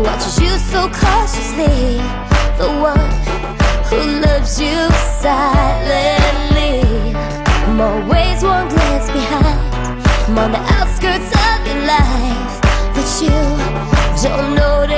watches you so cautiously, the one who loves you silently. I'm always one glance behind, I'm on the outskirts of your life, but you don't notice.